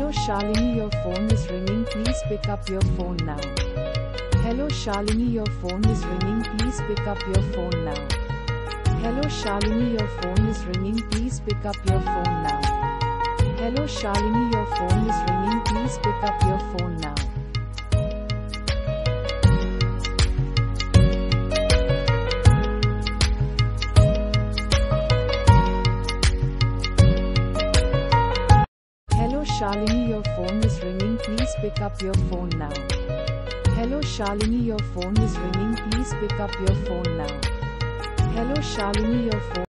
Hello Shalini, your phone is ringing, please pick up your phone now. Hello Shalini, your phone is ringing, please pick up your phone now. Hello Shalini, your phone is ringing, please pick up your phone now. Hello Shalini, your phone is ringing, please pick up your phone now. Hello Shalini, your phone is ringing, please pick up your phone now. Hello Shalini, your phone is ringing, please pick up your phone now. Hello Shalini, your phone